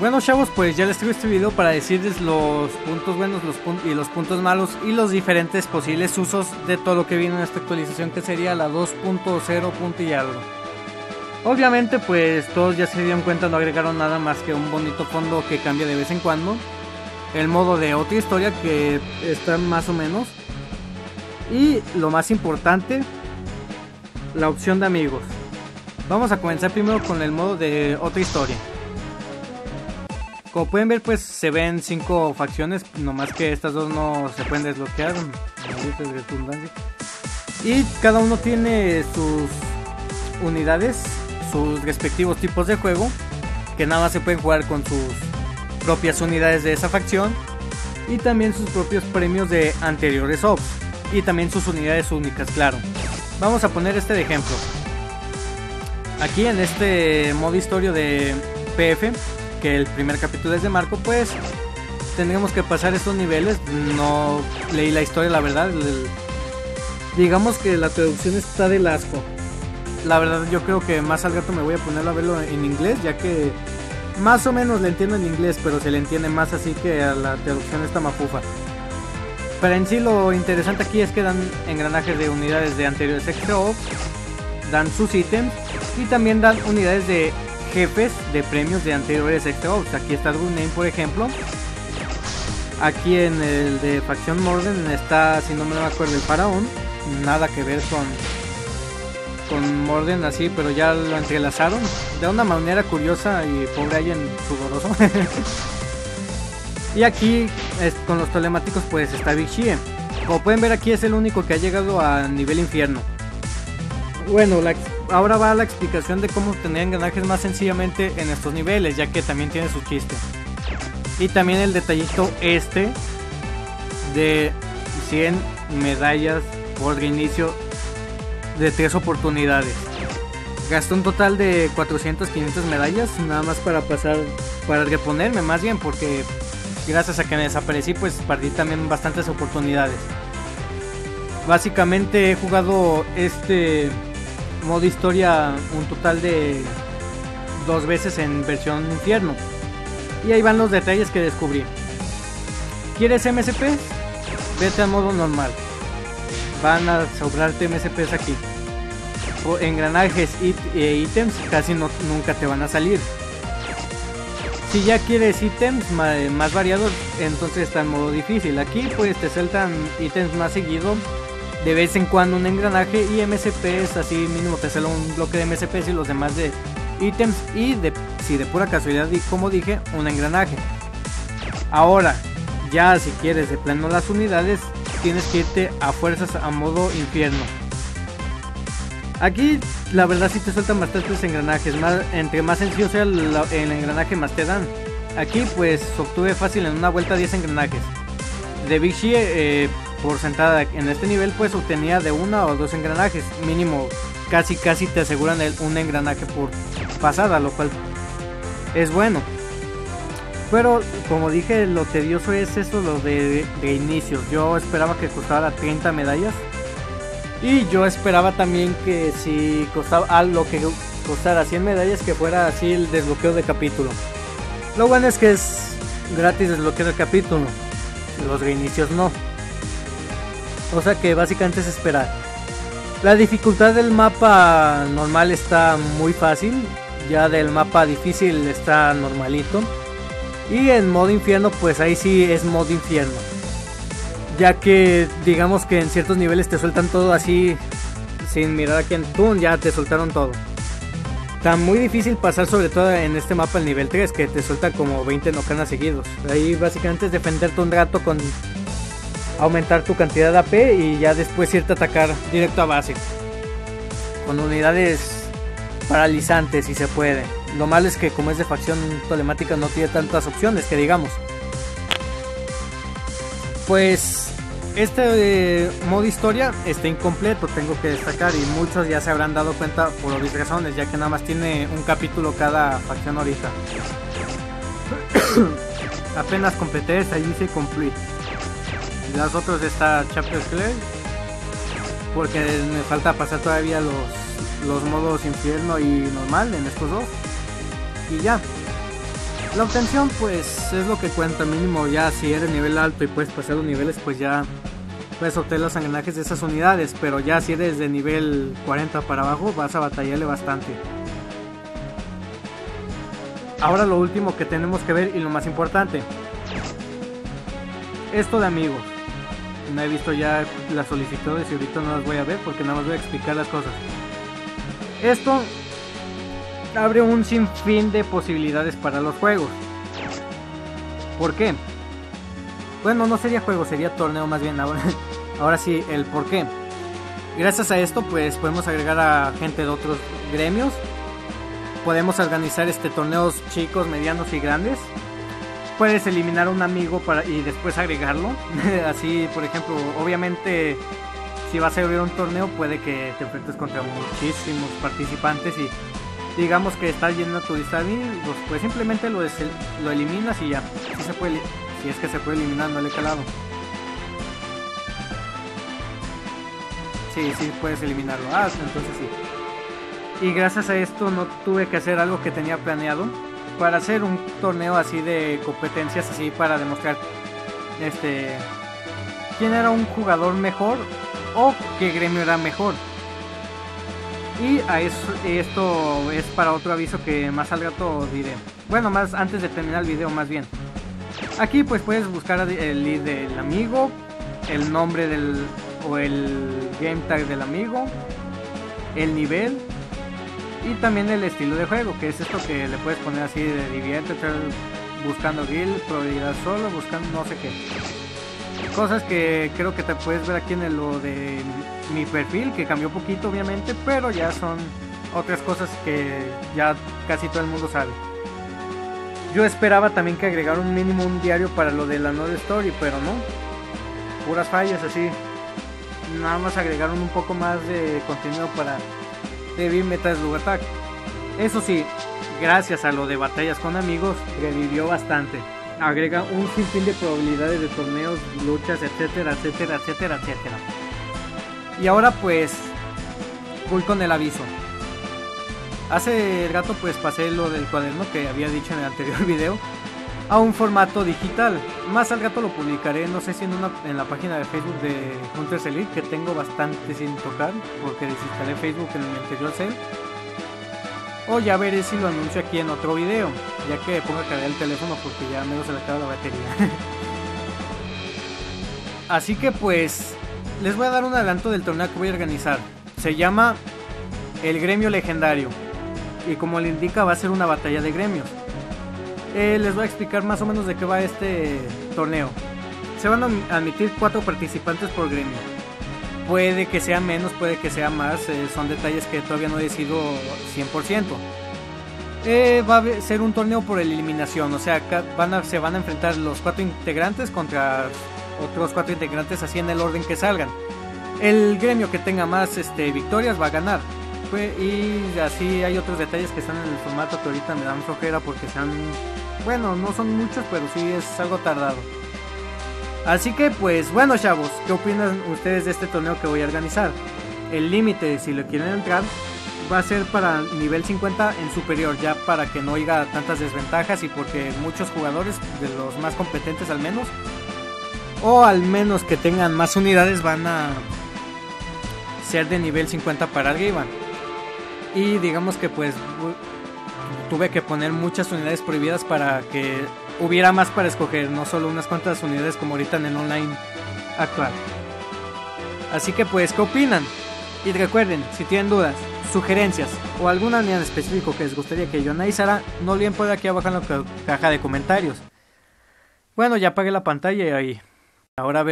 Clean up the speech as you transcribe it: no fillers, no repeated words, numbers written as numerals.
Bueno, chavos, pues ya les traigo este video para decirles los puntos buenos y los puntos malos y los diferentes posibles usos de todo lo que viene en esta actualización, que sería la 2.0 y algo. Obviamente, pues todos ya se dieron cuenta, no agregaron nada más que un bonito fondo que cambia de vez en cuando, el modo de otra historia que está más o menos, y lo más importante, la opción de amigos. Vamos a comenzar primero con el modo de otra historia. Como pueden ver, pues se ven 5 facciones, nomás que estas dos no se pueden desbloquear, y cada uno tiene sus unidades, sus respectivos tipos de juego, que nada más se pueden jugar con sus propias unidades de esa facción, y también sus propios premios de anteriores ops, y también sus unidades únicas, claro. Vamos a poner este de ejemplo. Aquí en este modo historia de PF, que el primer capítulo es de Marco, pues tendremos que pasar estos niveles. No leí la historia, la verdad. Digamos que la traducción está del asco. La verdad, yo creo que más al rato me voy a poner a verlo en inglés, ya que más o menos le entiendo en inglés, pero se le entiende más así que a la traducción esta mafufa. Pero en sí lo interesante aquí es que dan engranajes de unidades de anteriores extra ops, dan sus ítems y también dan unidades de jefes de premios de anteriores extra ops. Aquí está Name, por ejemplo. Aquí en el de facción Morden está, si no me acuerdo, el Faraón. Nada que ver con Morden así, pero ya lo entrelazaron de una manera curiosa y pobre ahí en sudoroso. Y aquí con los telemáticos pues está Big Shie. Como pueden ver, aquí es el único que ha llegado a nivel infierno. Bueno, ahora va la explicación de cómo obtener engranajes más sencillamente en estos niveles, ya que también tiene su chiste. Y también el detallito este de 100 medallas por reinicio de 3 oportunidades. Gasté un total de 400-500 medallas nada más para reponerme, más bien porque gracias a que me desaparecí pues perdí también bastantes oportunidades. Básicamente he jugado este modo historia un total de 2 veces en versión infierno, y ahí van los detalles que descubrí. ¿Quieres MSPs? Vete al modo normal, van a sobrarte MSPs aquí. O engranajes e ítems casi nunca te van a salir. Si ya quieres ítems más variados, entonces está en modo difícil. Aquí pues te saltan ítems más seguido, de vez en cuando un engranaje y MSPs, así mínimo te sale un bloque de MSPs y los demás de ítems, y si de pura casualidad, como dije, un engranaje. Ahora, ya si quieres de plano las unidades, tienes que irte a fuerzas a modo infierno. Aquí la verdad sí te sueltan bastantes engranajes, entre más sencillo sea el engranaje más te dan. Aquí pues obtuve fácil en una vuelta 10 engranajes. De Big Shie por sentada en este nivel pues obtenía de 1 o 2 engranajes, mínimo casi te aseguran un engranaje por pasada, lo cual es bueno. Pero como dije, lo tedioso es eso, lo de inicio. Yo esperaba que costara 30 medallas. Y yo esperaba también que si costaba lo que costara 100 medallas, que fuera así el desbloqueo de capítulo. Lo bueno es que es gratis desbloquear el capítulo, los reinicios no. O sea que básicamente es esperar. La dificultad del mapa normal está muy fácil, ya del mapa difícil está normalito. Y en modo infierno pues ahí sí es modo infierno, ya que digamos que en ciertos niveles te sueltan todo así, sin mirar a quién, ¡pum!, ya te soltaron todo. Está muy difícil pasar, sobre todo en este mapa el nivel 3, que te suelta como 20 nocanas seguidos. Ahí básicamente es defenderte un rato con aumentar tu cantidad de AP y ya después irte a atacar directo a base con unidades paralizantes si se puede. Lo malo es que como es de facción telemática no tiene tantas opciones que digamos. Pues este modo historia está incompleto, tengo que destacar, y muchos ya se habrán dado cuenta por obvias razones, ya que nada más tiene un capítulo cada facción ahorita. Apenas completé esta y dice complete. Y las otras está chapter clear, porque me falta pasar todavía los modos infierno y normal en estos dos. Y ya. La obtención pues es lo que cuenta, mínimo ya si eres nivel alto y puedes pasar los niveles, pues ya puedes obtener los engranajes de esas unidades, pero ya si eres de nivel 40 para abajo vas a batallarle bastante. Ahora lo último que tenemos que ver y lo más importante, esto de amigos. No he visto ya las solicitudes y ahorita no las voy a ver porque nada más voy a explicar las cosas. Esto abre un sinfín de posibilidades para los juegos. ¿Por qué? Bueno, no sería juego, sería torneo más bien. Ahora sí, el por qué. Gracias a esto pues podemos agregar a gente de otros gremios. Podemos organizar torneos chicos, medianos y grandes. Puedes eliminar a un amigo y después agregarlo. Así, por ejemplo, obviamente si vas a abrir un torneo puede que te enfrentes contra muchísimos participantes y digamos que estás lleno tu lista de amigos, pues simplemente lo eliminas y ya. Si se puede, si es que se puede eliminar, no le he calado. Sí, puedes eliminarlo. Entonces sí. Y gracias a esto no tuve que hacer algo que tenía planeado para hacer un torneo así de competencias, así para demostrar quién era un jugador mejor o qué gremio era mejor. Y esto es para otro aviso que más al rato diré. Bueno, más antes de terminar el video más bien. Aquí pues puedes buscar el lead del amigo, el nombre o el game tag del amigo, el nivel y también el estilo de juego, que es esto que le puedes poner así de diviértete, buscando guild, probabilidad solo, buscando no sé qué. Cosas que creo que te puedes ver aquí en lo de mi perfil, que cambió poquito obviamente, pero ya son otras cosas que ya casi todo el mundo sabe. Yo esperaba también que agregara un mínimo un diario para lo de la Node Story, pero no. Puras fallas así. Nada más agregaron un poco más de contenido para Devil Metal Slug Attack. Eso sí, gracias a lo de batallas con amigos, revivió bastante. Agrega un sinfín de probabilidades de torneos, luchas, etcétera, etcétera, etcétera, etcétera. Y ahora pues voy con el aviso. Hace rato pues pasé lo del cuaderno que había dicho en el anterior video a un formato digital. Más al rato lo publicaré, no sé si en la página de Facebook de Hunters Elite, que tengo bastante sin tocar porque desinstalé Facebook en mi anterior cel. O ya veré si lo anuncio aquí en otro video, ya que pongo a cargar el teléfono porque ya menos se le acaba la batería. Así que pues les voy a dar un adelanto del torneo que voy a organizar. Se llama el Gremio Legendario y como le indica va a ser una batalla de gremios. Les voy a explicar más o menos de qué va este torneo. Se van a admitir 4 participantes por gremio. Puede que sea menos, puede que sea más, son detalles que todavía no he decidido 100%. Va a ser un torneo por eliminación, o sea, se van a enfrentar los 4 integrantes contra otros 4 integrantes así en el orden que salgan. El gremio que tenga más victorias va a ganar. Y así hay otros detalles que están en el formato que ahorita me dan flojera porque bueno, no son muchos, pero sí es algo tardado. Así que pues bueno chavos, ¿qué opinan ustedes de este torneo que voy a organizar? El límite, si lo quieren entrar, va a ser para nivel 50 en superior, ya para que no haya tantas desventajas y porque muchos jugadores, de los más competentes al menos, o al menos que tengan más unidades, van a ser de nivel 50 para arriba. Y digamos que pues tuve que poner muchas unidades prohibidas para que hubiera más para escoger, no solo unas cuantas unidades como ahorita en el online actual. Así que pues, ¿qué opinan? Y recuerden, si tienen dudas, sugerencias o alguna unidad en específico que les gustaría que yo analizara, no olviden poner aquí abajo en la caja de comentarios. Bueno, ya apagué la pantalla y ahora